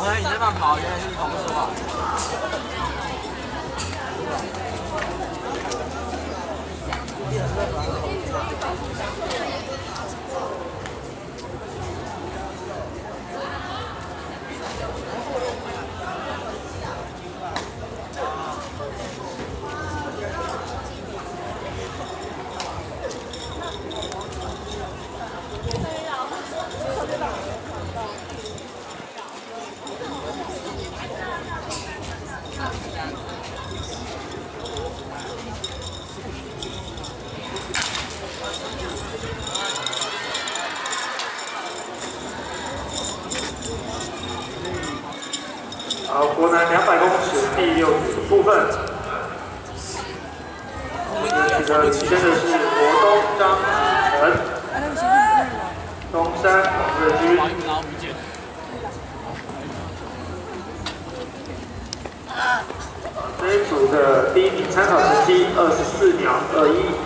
你这慢跑原来是红书啊。 好，国男200公尺第6组部分，取得领先的是国东张启成、东山黄日军。这一组的第1名参考成绩24秒21。